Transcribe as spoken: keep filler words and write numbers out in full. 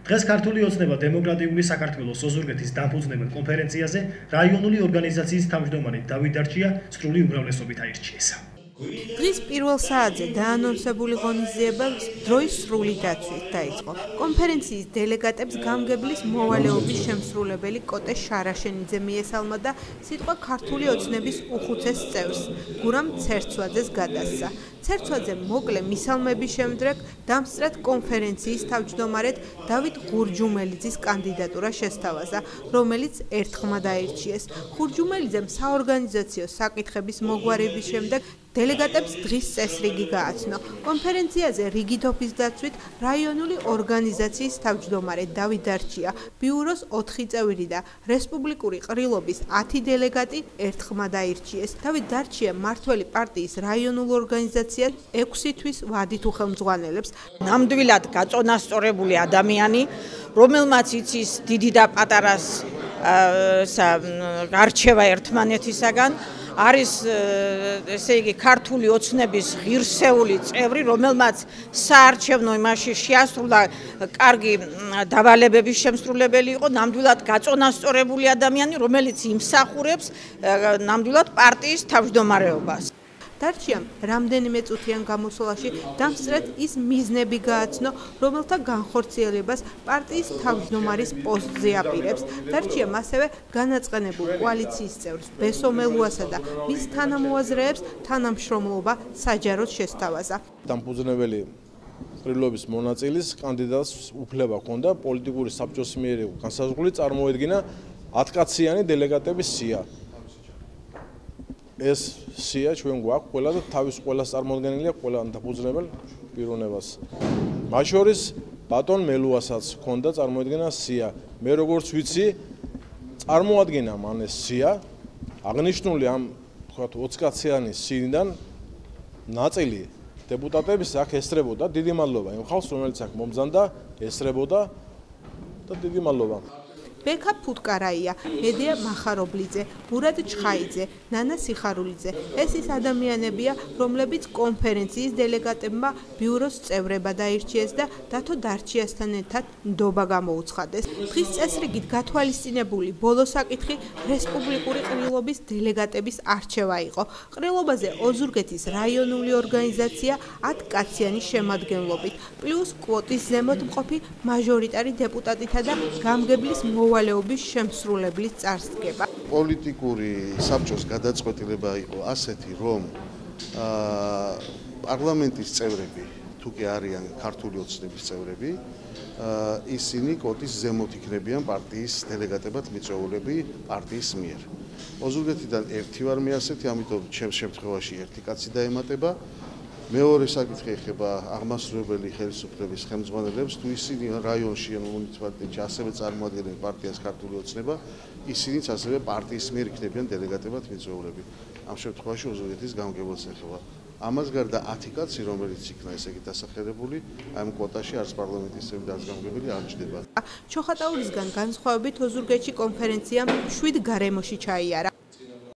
დღეს ქართული ოცნება დემოკრატიული საქართველოს ოზურგეთის დამფუძნებელ კონფერენციაზე რაიონული ორგანიზაციის თავმჯდომარე დავით დარჩია სრული უმრავლესობით აირჩიეს. დღის პირველ საათზე დაანონსებული ღონისძიება დროის სრული დაცვით დაიწყო. კონფერენციის დელეგატებს გამგებლის მოვალეობის შემსრულებელი კოტე შარაშენიძე მიესალმა და სიტყვა ქართული ოცნების უხუცეს წევრს გურამ ცერცვაძეს გადასცა. ცერცვაძე მოკლე მისალმების შემდგომ დამსწრეთ კონფერენციის თავმჯდომარედ დავით ღურჯუმელიძის კანდიდატურა შესთავაზა, რომელიც ერთხმად აირჩიეს. ღურჯუმელიძემ საორგანიზაციო საკითხების მოგვარების შემდეგ დელეგატებს დღის წესრიგი გააცნო. კონფერენციაზე რიგით ოფის დაცვით რაიონული ორგანიზაციის თავმჯდომარე დავით დარჩია, ბიუროს ოთხი წევრი და რესპუბლიკური ყრილობის ათი დელეგატი ერთხმად აირჩიეს. დავით დარჩია მართველი პარტიის რაიონულ ორგანიზაციას ექვსი თვის ვადით უხელმძღვანელებს. ნამდვილად გაწონასწორებული ადამიანი, რომელმაც იცის დიდი და პატარას გარჩევა ერთმანეთისაგან, არის ესე იგი ქართული ოცნების ღირსეული წევრი, რომელმაც საარჩევნო იმაში შეასრულა კარგი დავალებების შემსრულებელი იყო, ნამდვილად გაწონასწორებული ადამიანი, რომელიც იმსახურებს ნამდვილად პარტიის თავმჯდომარეობას. დარჩიამ რამდენიმე წუთიან გამოსვლაში დამსწრეთ ის მიზნები გააცნო, რომელთა განხორციელებას პარტიის თავმჯდომარის პოსტზე აპირებს. დარჩიამ ასევე განაწყენებულ კოალიციის წევრს ბესომელუასა და მის თანამოაზრეებს თანამშრომლობა საჯაროდ შესთავაზა. დამფუძნებელი ყრილობის მონაწილის კანდიდატს უფლება ჰქონდა პოლიტიკური საბჭოს მიერ განსაზღვრული წარმოედგინა ათკაციანი დელეგატების სია. ეს სია ჩვენ გვაქვს ყველა და თავის ყველას წარმოადგენელია ყველა დამფუძნებელ პიროვნებას. მათ შორის ბატონ მელუასაც ჰქონდა წარმოედგინა სია. მე როგორც ვიცი, წარმოადგენა მან ეს სია, აღნიშნული ამ თქვათ ოცკაციანი სიიდან ნაწილი დეპუტატების აქ ესწრებოდა. დიდი მადლობა იმ ხალხს, რომელიც აქ მომბრძანდა, ესწრებოდა და დიდი მადლობა. ბექა ფუტკარაია, მედია მახარობლიძე, მურად ჩხაიძე, ნანა სიხარულიძე. ეს ის ადამიანებია, რომლებიც კონფერენციის დელეგატებმა ბიუროს წევრებად აირჩიეს და დათო დარჩიასთან ერთად ნდობა გამოუცხადეს. დღის წესრიგით გათვალისწინებული ბოლო საკითხი რესპუბლიკური ყრილობის დელეგატების არჩევა იყო. ყრილობაზე ოზურგეთის რაიონული ორგანიზაცია ათკაციანი შემადგენლობით, პლუს კვოტის ზემოთ მყოფი მაჟორიტარი დეპუტატითა და გამგებლის მოვალეობის შემსრულებლის წარსდგება. პოლიტიკური საბჭოს გადაწყვეტილება იყო ასეთი, რომ პარლამენტის წევრები, თუ კი არიან ქართული ოცნების წევრები, ისინი კვოტის ზემოთ იქნებიან პარტიის დელეგატებად მიწვეულები პარტიის მიერ. ოზურგეთიდან ერთი ვარ მე ასეთი, ამიტომ ჩემს შემთხვევაში ერთი კაცი დაემატება. მეორე საკითხი ეხება აღმასრულებელი ხელისუფლების ხელმძღვანელებს, თუ ისინი რაიონში ან მუნიციპალიტეტში ასევე წარმოადგენენ პარტიას ქართული ოცნება, ისინიც ასევე პარტიის მიერ იქნებიან დელეგატებად მიწვეულები. ამ შემთხვევაში ოზურგეთის გამგებელს ეხება. ამას გარდა ათი კაცი, რომელიც იქნა ესე იგი დასახელებული, ამ კვოტაში არც პარლამენტის წევრი და არც გამგებელი არ ჩნდება. ჩოხატაურისგან განსხვავებით ოზურგეთში კონფერენციამ შვიდ გარემოში ჩაიარა.